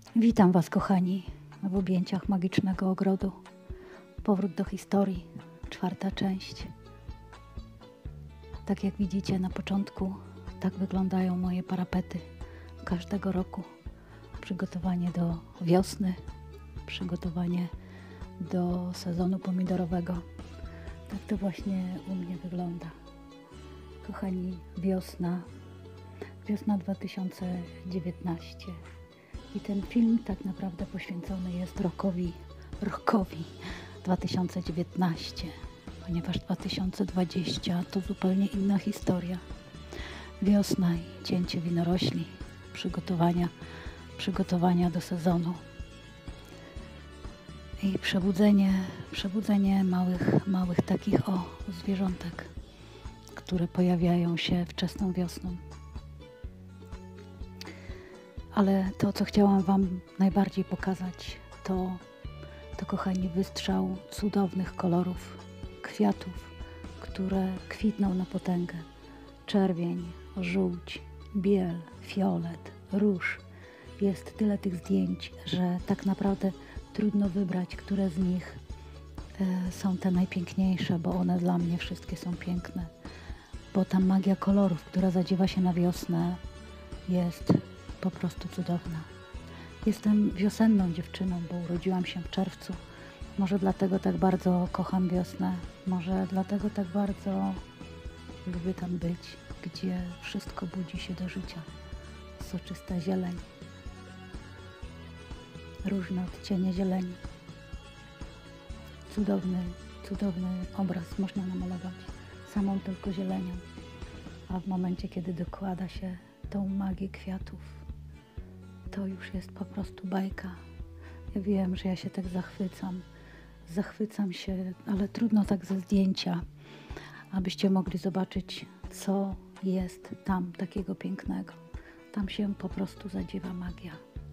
Witam Was, kochani, w objęciach magicznego ogrodu. Powrót do historii, 4. część. Tak jak widzicie na początku, tak wyglądają moje parapety każdego roku. Przygotowanie do wiosny, przygotowanie do sezonu pomidorowego. Tak to właśnie u mnie wygląda. Kochani, wiosna 2019. I ten film tak naprawdę poświęcony jest rokowi 2019, ponieważ 2020 to zupełnie inna historia. Wiosna i cięcie winorośli, przygotowania do sezonu i przebudzenie małych takich zwierzątek, które pojawiają się wczesną wiosną. Ale to, co chciałam Wam najbardziej pokazać, to kochani, wystrzał cudownych kolorów, kwiatów, które kwitną na potęgę. Czerwień, żółć, biel, fiolet, róż. Jest tyle tych zdjęć, że tak naprawdę trudno wybrać, które z nich są te najpiękniejsze, bo one dla mnie wszystkie są piękne. Bo ta magia kolorów, która zadziewa się na wiosnę, jest po prostu cudowna. Jestem wiosenną dziewczyną, bo urodziłam się w czerwcu. Może dlatego tak bardzo kocham wiosnę. Może dlatego tak bardzo lubię tam być, gdzie wszystko budzi się do życia. Soczysta zieleń. Różne odcienie zieleni. Cudowny obraz można namalować samą tylko zielenią. A w momencie, kiedy dokłada się tą magię kwiatów, to już jest po prostu bajka. Ja wiem, że ja się tak zachwycam się, ale trudno tak ze zdjęcia, abyście mogli zobaczyć, co jest tam takiego pięknego. Tam się po prostu zadziewa magia.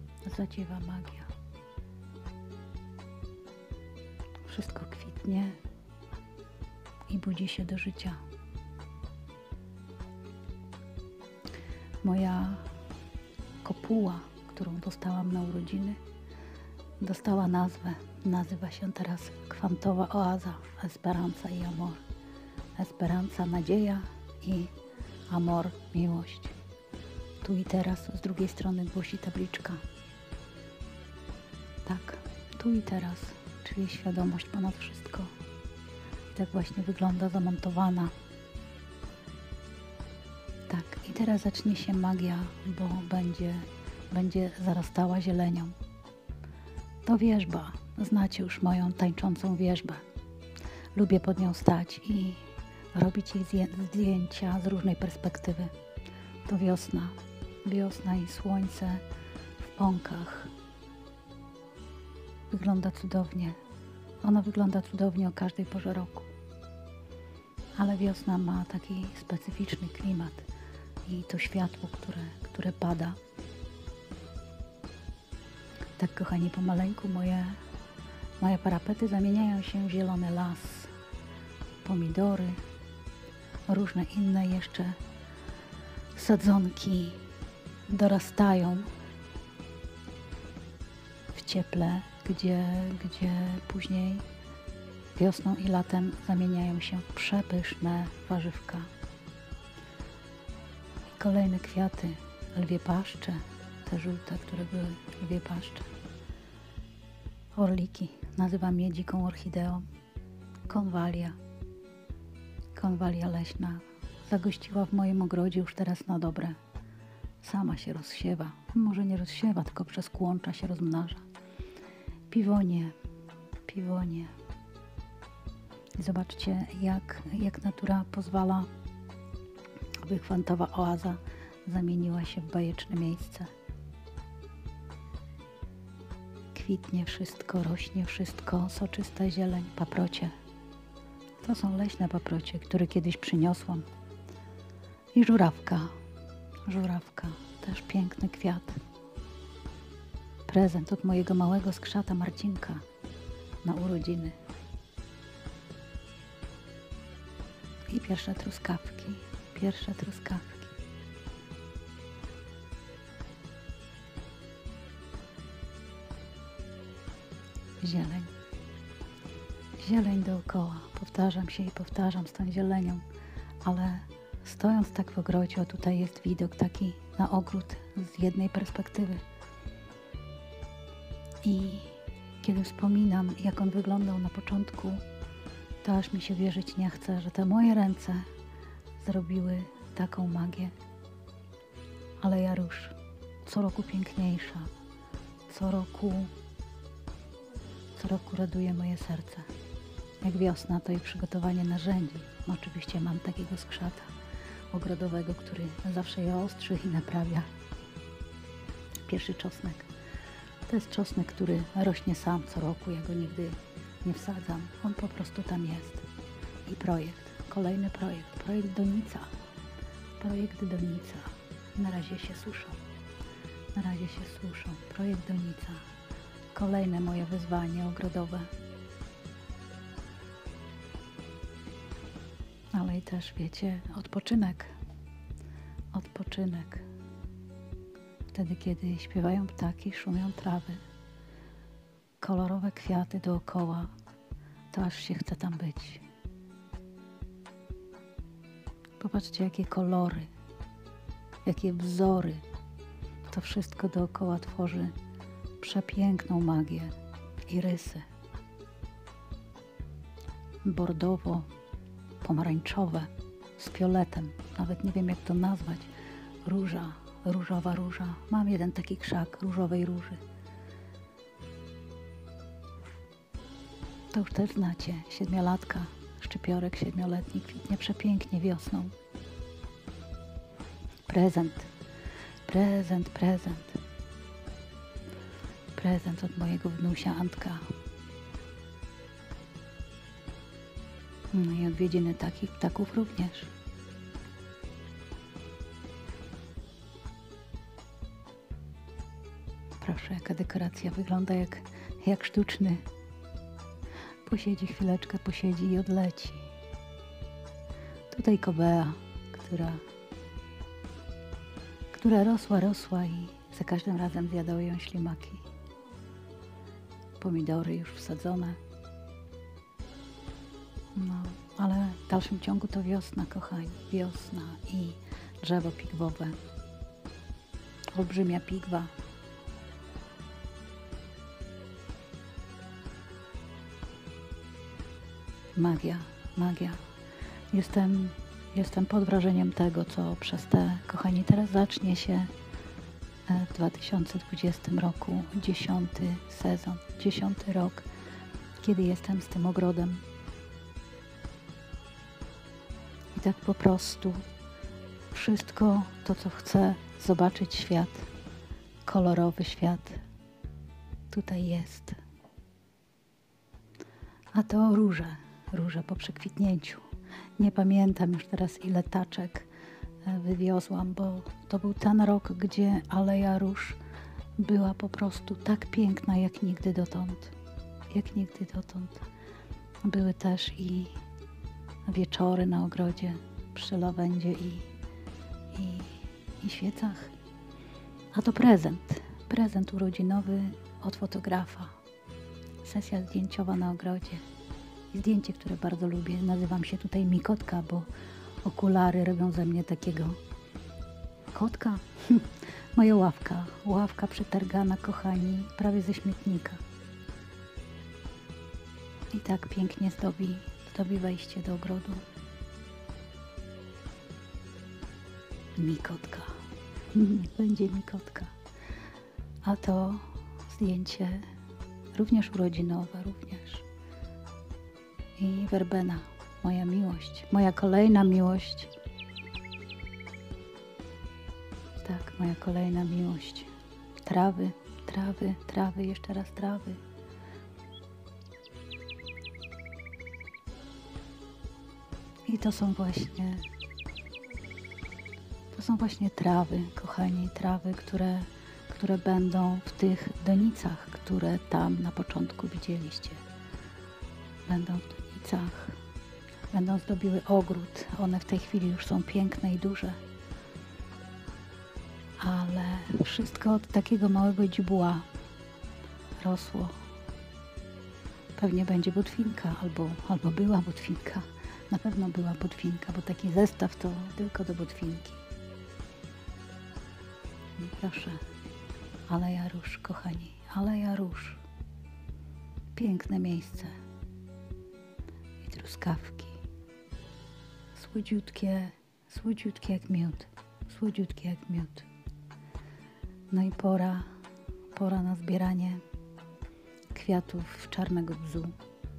Wszystko kwitnie i budzi się do życia. Moja kopuła, którą dostałam na urodziny, dostała nazwę. Nazywa się teraz Kwantowa Oaza, Esperanza i Amor. Esperanza, nadzieja i Amor, miłość. Tu i teraz, z drugiej strony głosi tabliczka. Tak, tu i teraz, czyli świadomość ponad wszystko. I tak właśnie wygląda zamontowana. Tak, i teraz zacznie się magia, bo będzie zarastała zielenią. To wierzba. Znacie już moją tańczącą wierzbę. Lubię pod nią stać i robić jej zdjęcia z różnej perspektywy. To wiosna. Wiosna i słońce w pąkach. Wygląda cudownie. Ona wygląda cudownie o każdej porze roku. Ale wiosna ma taki specyficzny klimat i to światło, które pada. Tak, kochani, pomaleńku moje parapety zamieniają się w zielony las, pomidory, różne inne jeszcze sadzonki dorastają w cieple, gdzie później wiosną i latem zamieniają się w przepyszne warzywka. I kolejne kwiaty, lwie paszcze, te żółte, które były lwie paszcze. Orliki, nazywam je dziką orchideą. Konwalia leśna zagościła w moim ogrodzie już teraz na dobre. Sama się rozsiewa, może nie rozsiewa, tylko przez kłącza się rozmnaża. Piwonie. I zobaczcie, jak natura pozwala, aby Kwantowa Oaza zamieniła się w bajeczne miejsce. Kwitnie wszystko, rośnie wszystko, soczysta zieleń, paprocie. To są leśne paprocie, które kiedyś przyniosłam. I żurawka, też piękny kwiat. Prezent od mojego małego skrzata Marcinka na urodziny. I pierwsze truskawki. zieleń. Zieleń dookoła. Powtarzam się i powtarzam z tą zielenią, ale stojąc tak w ogrodzie, o tutaj jest widok taki na ogród z jednej perspektywy. I kiedy wspominam, jak on wyglądał na początku, to aż mi się wierzyć nie chce, że te moje ręce zrobiły taką magię. Aleja Róż co roku piękniejsza, co roku raduje moje serce. Jak wiosna, to i przygotowanie narzędzi. Oczywiście mam takiego skrzata ogrodowego, który zawsze je ostrzy i naprawia. Pierwszy czosnek. To jest czosnek, który rośnie sam co roku. Ja go nigdy nie wsadzam. On po prostu tam jest. I projekt. Kolejny projekt. Projekt donica. Projekt donica. Na razie się suszą. Projekt donica. Kolejne moje wyzwanie ogrodowe. Ale i też, wiecie, odpoczynek. Wtedy, kiedy śpiewają ptaki, szumią trawy, kolorowe kwiaty dookoła, to aż się chce tam być. Popatrzcie, jakie kolory, jakie wzory. To wszystko dookoła tworzy przepiękną magię i rysy. Bordowo, pomarańczowe, z fioletem. Nawet nie wiem, jak to nazwać. Róża, różowa róża. Mam jeden taki krzak różowej róży. To już też znacie. Siedmiolatka, szczypiorek siedmioletni kwitnie przepięknie wiosną. Prezent od mojego wnusia Antka. No i odwiedziny takich ptaków również. Proszę, jaka dekoracja wygląda jak sztuczny. Posiedzi chwileczkę, i odleci. Tutaj kobea, która rosła i za każdym razem zjadały ją ślimaki. Pomidory już wsadzone. No, ale w dalszym ciągu to wiosna, kochani. Wiosna i drzewo pigwowe. Olbrzymia pigwa. Magia. Jestem pod wrażeniem tego, co przez te, kochani, teraz zacznie się w 2020 roku 10. sezon, 10. rok, kiedy jestem z tym ogrodem. I tak po prostu wszystko to, co chcę zobaczyć świat, kolorowy świat, tutaj jest. A to róże po przekwitnięciu. Nie pamiętam już teraz, ile taczek wywiozłam, bo to był ten rok, gdzie Aleja Róż była po prostu tak piękna, jak nigdy dotąd. Były też i wieczory na ogrodzie przy lawendzie i świecach. A to prezent urodzinowy od fotografa. Sesja zdjęciowa na ogrodzie. I zdjęcie, które bardzo lubię. Nazywam się tutaj Mikotka, bo okulary robią ze mnie takiego kotka. Moja ławka przetargana, kochani, prawie ze śmietnika. I tak pięknie zdobi wejście do ogrodu. Mikotka. Niech będzie Mikotka. A to zdjęcie również urodzinowe, I werbena, moja miłość, moja kolejna miłość. Tak, moja kolejna miłość. Trawy, jeszcze raz trawy. I to są właśnie trawy, kochani, trawy, które będą w tych donicach, które tam na początku widzieliście. Będą w donicach, będą zdobiły ogród. One w tej chwili już są piękne i duże. Ale wszystko od takiego małego dzibła rosło pewnie będzie botwinka, albo była botwinka. Na pewno była botwinka, bo taki zestaw to tylko do botwinki. I proszę, Aleja Róż, kochani, Aleja Róż. Piękne miejsce. I truskawki. Słodziutkie, słodziutkie jak miód. Słodziutkie jak miód. No i pora na zbieranie kwiatów czarnego bzu,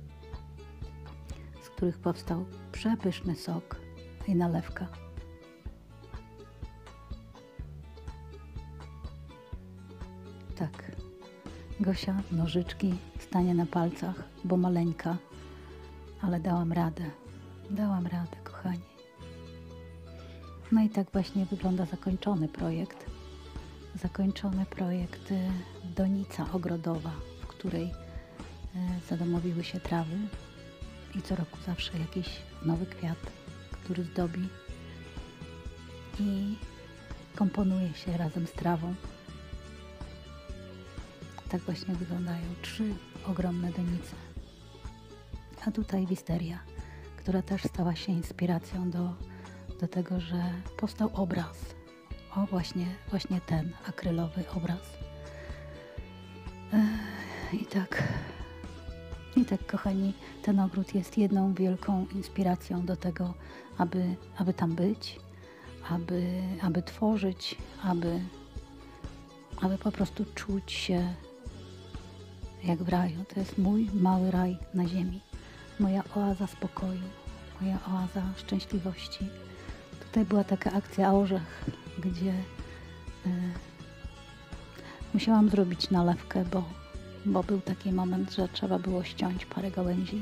z których powstał przepyszny sok i nalewka. Tak, Gosia nożyczki stanie na palcach, bo maleńka, ale dałam radę, kochani. No i tak właśnie wygląda zakończony projekt donica ogrodowa, w której zadomowiły się trawy i co roku zawsze jakiś nowy kwiat, który zdobi i komponuje się razem z trawą. Tak właśnie wyglądają 3 ogromne donice. A tutaj wisteria, która też stała się inspiracją do tego, że powstał obraz. O, właśnie ten akrylowy obraz. I tak, kochani, ten ogród jest jedną wielką inspiracją do tego, aby tam być, aby tworzyć, aby po prostu czuć się jak w raju. To jest mój mały raj na ziemi. Moja oaza spokoju, moja oaza szczęśliwości. Tutaj była taka akcja orzech, gdzie musiałam zrobić nalewkę, bo był taki moment, że trzeba było ściąć parę gałęzi.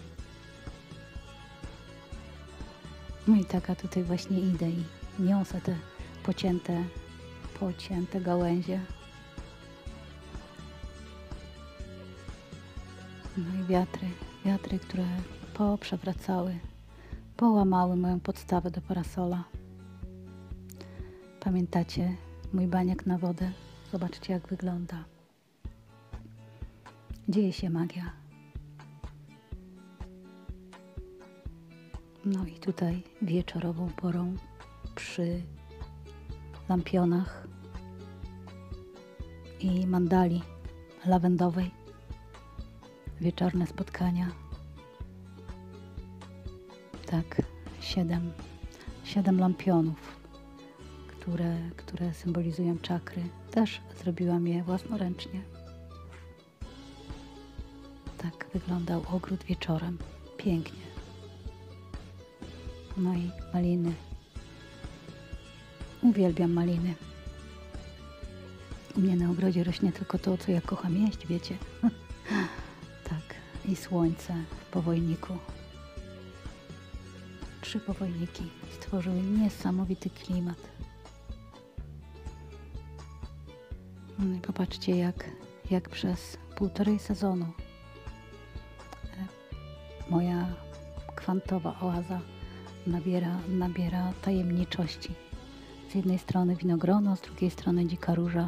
No i taka tutaj właśnie idę i niosę te pocięte gałęzie. No i wiatry, które poprzewracały, połamały moją podstawę do parasola. Pamiętacie mój baniak na wodę? Zobaczcie, jak wygląda. Dzieje się magia. No i tutaj wieczorową porą przy lampionach i mandali lawendowej wieczorne spotkania. Tak, 7 lampionów, które symbolizują czakry. Też zrobiłam je własnoręcznie. Tak wyglądał ogród wieczorem. Pięknie. No i maliny. Uwielbiam maliny. U mnie na ogrodzie rośnie tylko to, co ja kocham jeść, wiecie. Tak. I słońce w powojniku. 3 powojniki stworzyły niesamowity klimat. No i popatrzcie, jak przez 1,5 sezonu moja kwantowa oaza nabiera tajemniczości. Z jednej strony winogrono, z drugiej strony dzika róża.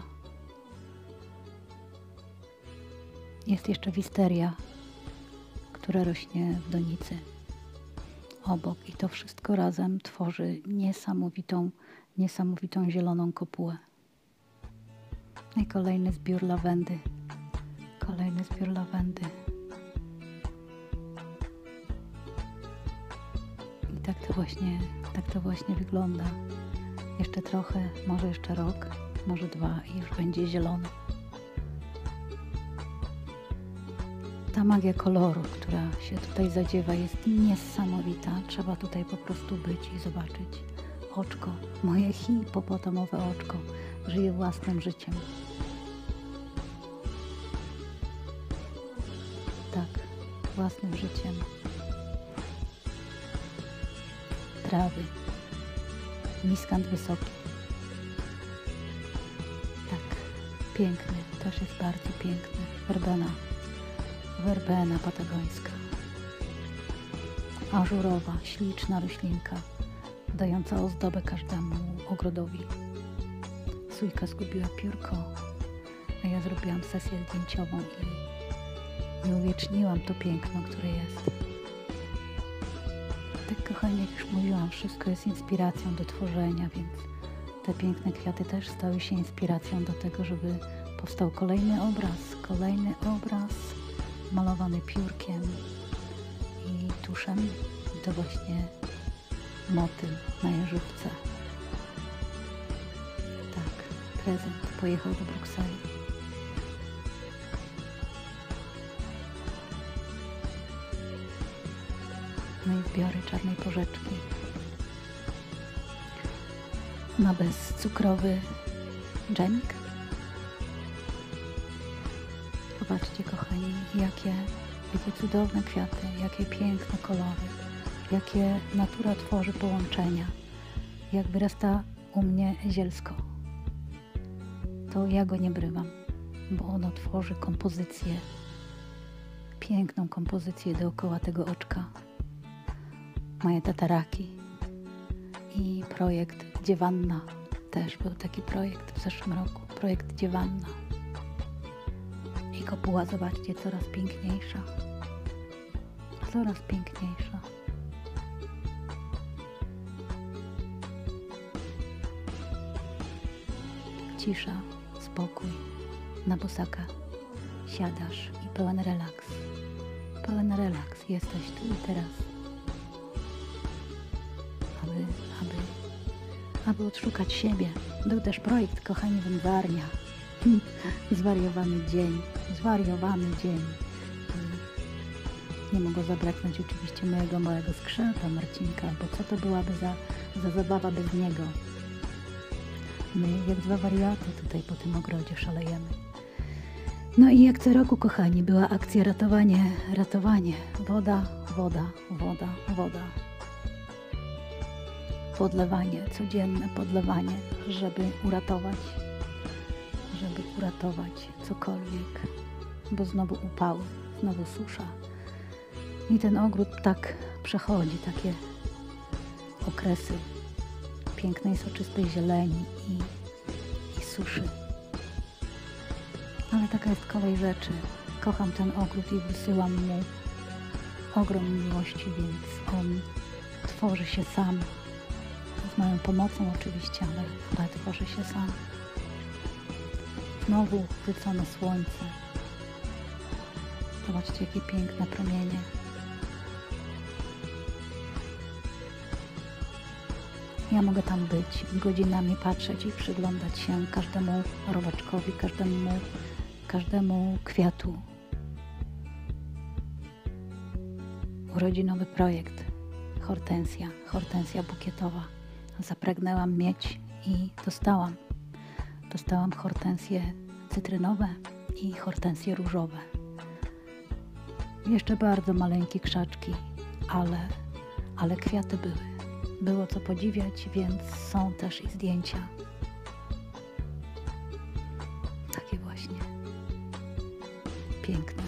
Jest jeszcze wisteria, która rośnie w donicy obok i to wszystko razem tworzy niesamowitą zieloną kopułę. No i kolejny zbiór lawendy. I tak to właśnie wygląda. Jeszcze trochę, może jeszcze rok, może 2 i już będzie zielono. Ta magia koloru, która się tutaj zadziewa, jest niesamowita. Trzeba tutaj po prostu być i zobaczyć. Oczko, moje hipopotamowe oczko, żyje własnym życiem. Tak, własnym życiem. Trawy, miskant wysoki. Tak, piękny, też jest bardzo piękny. Werbena patagońska. Ażurowa, śliczna roślinka, dająca ozdobę każdemu ogrodowi. Sójka zgubiła piórko, a ja zrobiłam sesję zdjęciową i uwieczniłam to piękno, które jest. Tak, kochani, jak już mówiłam, wszystko jest inspiracją do tworzenia, więc te piękne kwiaty też stały się inspiracją do tego, żeby powstał kolejny obraz malowany piórkiem i tuszem. I to właśnie motyl na jeżówce. Tak, prezent pojechał do Brukseli. No i zbiory czarnej porzeczki na bezcukrowy dżemik. Zobaczcie, kochani, jakie cudowne kwiaty, jakie piękne kolory, jakie natura tworzy połączenia, jak wyrasta u mnie zielsko. To ja go nie brywam, bo ono tworzy kompozycję, piękną kompozycję dookoła tego oczka. Moje tataraki i projekt Dziewanna. Też był taki projekt w zeszłym roku, projekt Dziewanna. I kopuła, zobaczcie, coraz piękniejsza. Coraz piękniejsza. Cisza, spokój, na bosaka siadasz i pełen relaks. Pełen relaks, jesteś tu i teraz. Aby odszukać siebie. Był też projekt, kochani, wędzarnia. Zwariowany dzień. Nie mogło zabraknąć oczywiście mojego małego skrzęta Marcinka, bo co to byłaby za zabawa bez niego. My jak dwa wariaty tutaj po tym ogrodzie szalejemy. No i jak co roku, kochani, była akcja ratowanie. Woda. Podlewanie, codzienne podlewanie, żeby uratować cokolwiek, bo znowu upały, znowu susza. I ten ogród tak przechodzi takie okresy pięknej, soczystej zieleni i suszy. Ale taka jest kolej rzeczy. Kocham ten ogród i wysyłam mu ogrom miłości, więc on tworzy się sam. Z moją pomocą oczywiście, ale tworzy się sam. Znowu chwycone słońce. Zobaczcie, jakie piękne promienie. Ja mogę tam być, godzinami patrzeć i przyglądać się każdemu robaczkowi, każdemu kwiatu. Urodzinowy projekt. Hortensja bukietowa. Zapragnęłam mieć i dostałam. Dostałam hortensje cytrynowe i hortensje różowe. Jeszcze bardzo maleńkie krzaczki, ale kwiaty były. Było co podziwiać, więc są też i zdjęcia. Takie właśnie. Piękne.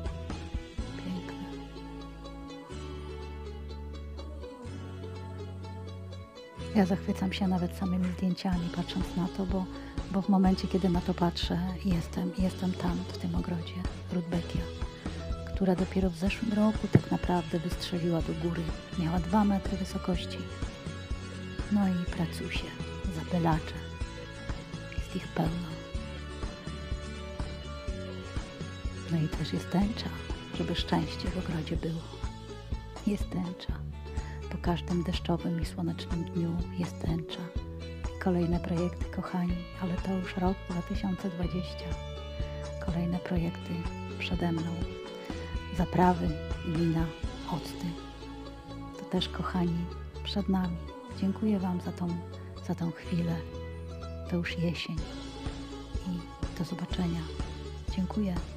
Ja zachwycam się nawet samymi zdjęciami, patrząc na to, bo w momencie, kiedy na to patrzę, jestem tam, w tym ogrodzie Rudbeckia, która dopiero w zeszłym roku tak naprawdę wystrzeliła do góry. Miała 2 metry wysokości. No i pracusie, zapylacze. Jest ich pełno. No i też jest tęcza, żeby szczęście w ogrodzie było. Jest tęcza. Po każdym deszczowym i słonecznym dniu jest tęcza. I kolejne projekty, kochani, ale to już rok 2020. Kolejne projekty przede mną. Zaprawy, wina, octy. To też, kochani, przed nami. Dziękuję Wam za tą chwilę. To już jesień. I do zobaczenia. Dziękuję.